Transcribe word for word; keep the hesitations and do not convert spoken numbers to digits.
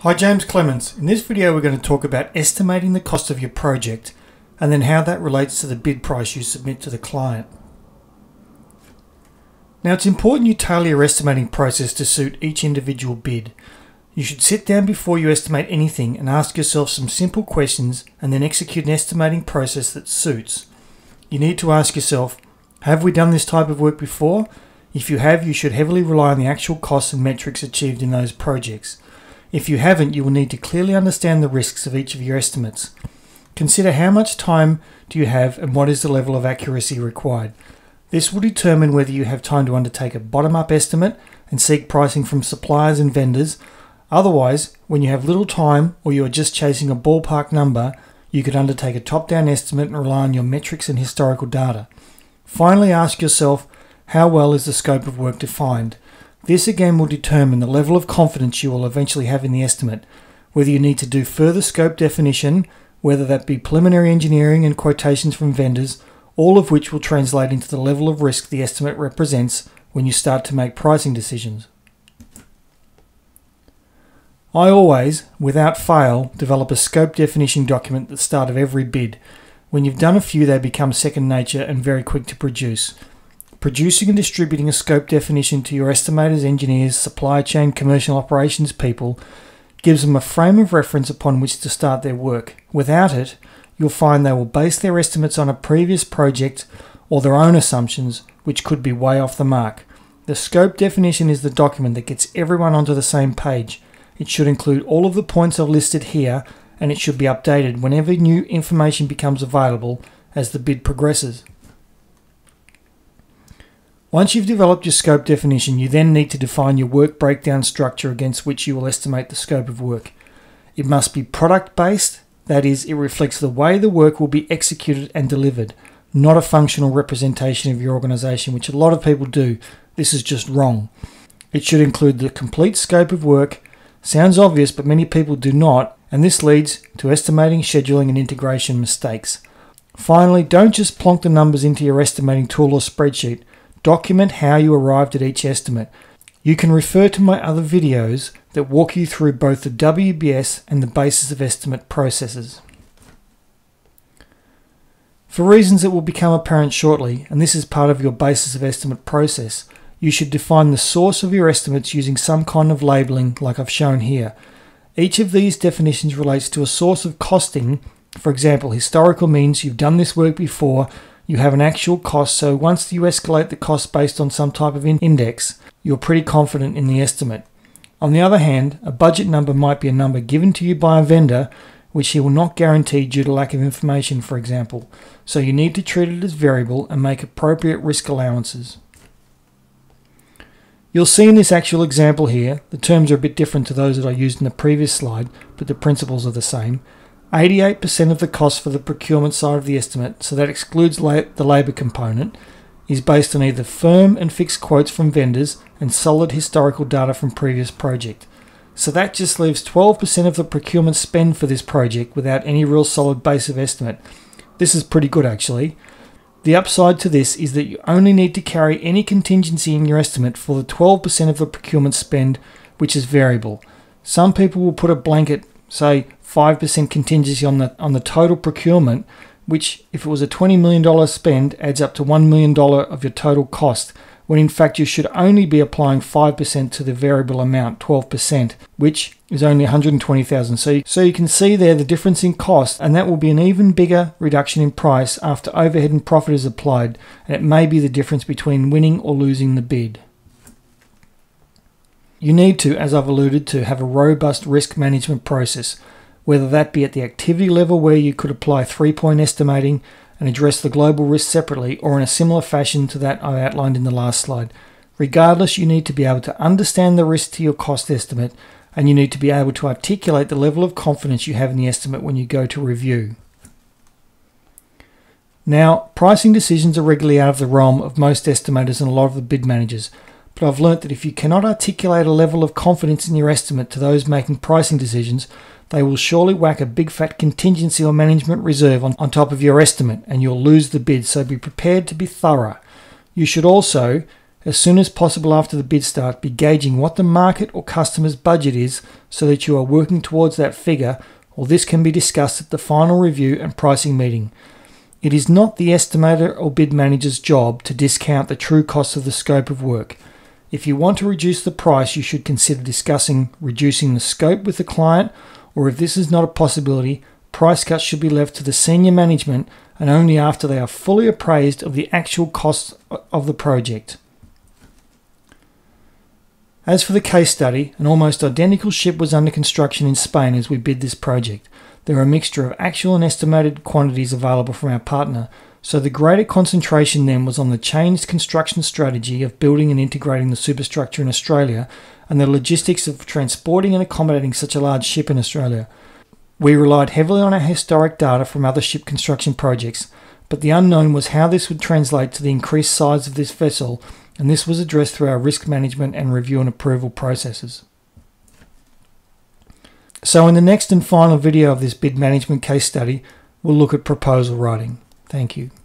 Hi, James Clements. In this video we're going to talk about estimating the cost of your project and then how that relates to the bid price you submit to the client. Now, it's important you tailor your estimating process to suit each individual bid. You should sit down before you estimate anything and ask yourself some simple questions and then execute an estimating process that suits. You need to ask yourself, have we done this type of work before? If you have, you should heavily rely on the actual costs and metrics achieved in those projects. If you haven't, you will need to clearly understand the risks of each of your estimates. Consider how much time do you have and what is the level of accuracy required. This will determine whether you have time to undertake a bottom-up estimate and seek pricing from suppliers and vendors. Otherwise, when you have little time or you are just chasing a ballpark number, you could undertake a top-down estimate and rely on your metrics and historical data. Finally, ask yourself, how well is the scope of work defined? This again will determine the level of confidence you will eventually have in the estimate, whether you need to do further scope definition, whether that be preliminary engineering and quotations from vendors, all of which will translate into the level of risk the estimate represents when you start to make pricing decisions. I always, without fail, develop a scope definition document at the start of every bid. When you've done a few, they become second nature and very quick to produce. Producing and distributing a scope definition to your estimators, engineers, supply chain, commercial operations people gives them a frame of reference upon which to start their work. Without it, you'll find they will base their estimates on a previous project or their own assumptions, which could be way off the mark. The scope definition is the document that gets everyone onto the same page. It should include all of the points I've listed here, and it should be updated whenever new information becomes available as the bid progresses. Once you've developed your scope definition, you then need to define your work breakdown structure against which you will estimate the scope of work. It must be product-based, that is, it reflects the way the work will be executed and delivered, not a functional representation of your organisation, which a lot of people do. This is just wrong. It should include the complete scope of work. Sounds obvious, but many people do not, and this leads to estimating, scheduling and integration mistakes. Finally, don't just plonk the numbers into your estimating tool or spreadsheet. Document how you arrived at each estimate. You can refer to my other videos that walk you through both the W B S and the basis of estimate processes. For reasons that will become apparent shortly, and this is part of your basis of estimate process, you should define the source of your estimates using some kind of labeling like I've shown here. Each of these definitions relates to a source of costing. For example, historical means you've done this work before, you have an actual cost, so once you escalate the cost based on some type of index, you're pretty confident in the estimate. On the other hand, a budget number might be a number given to you by a vendor, which he will not guarantee due to lack of information, for example. So you need to treat it as variable and make appropriate risk allowances. You'll see in this actual example here, the terms are a bit different to those that I used in the previous slide, but the principles are the same. eighty-eight percent of the cost for the procurement side of the estimate, so that excludes la the labour component, is based on either firm and fixed quotes from vendors and solid historical data from previous project. So that just leaves twelve percent of the procurement spend for this project without any real solid base of estimate. This is pretty good actually. The upside to this is that you only need to carry any contingency in your estimate for the twelve percent of the procurement spend, which is variable. Some people will put a blanket, say five percent contingency on the on the total procurement, which if it was a twenty million dollars spend adds up to one million dollars of your total cost, when in fact you should only be applying five percent to the variable amount, twelve percent, which is only one hundred twenty thousand dollars. So you, so you can see there the difference in cost, and that will be an even bigger reduction in price after overhead and profit is applied, and it may be the difference between winning or losing the bid. You need to, as I've alluded to, have a robust risk management process, whether that be at the activity level where you could apply three-point estimating and address the global risk separately, or in a similar fashion to that I outlined in the last slide. Regardless, you need to be able to understand the risk to your cost estimate, and you need to be able to articulate the level of confidence you have in the estimate when you go to review. Now, pricing decisions are regularly out of the realm of most estimators and a lot of the bid managers, but I've learnt that if you cannot articulate a level of confidence in your estimate to those making pricing decisions, they will surely whack a big fat contingency or management reserve on, on top of your estimate and you'll lose the bid, so be prepared to be thorough. You should also, As soon as possible after the bid start, be gauging what the market or customer's budget is so that you are working towards that figure, or this can be discussed at the final review and pricing meeting. It is not the estimator or bid manager's job to discount the true cost of the scope of work. If you want to reduce the price, you should consider discussing reducing the scope with the client, or if this is not a possibility, price cuts should be left to the senior management and only after they are fully appraised of the actual costs of the project. As for the case study, an almost identical ship was under construction in Spain as we bid this project. There are a mixture of actual and estimated quantities available from our partner, so the greater concentration then was on the changed construction strategy of building and integrating the superstructure in Australia and the logistics of transporting and accommodating such a large ship in Australia. We relied heavily on our historic data from other ship construction projects, but the unknown was how this would translate to the increased size of this vessel, and this was addressed through our risk management and review and approval processes. So in the next and final video of this bid management case study, we'll look at proposal writing. Thank you.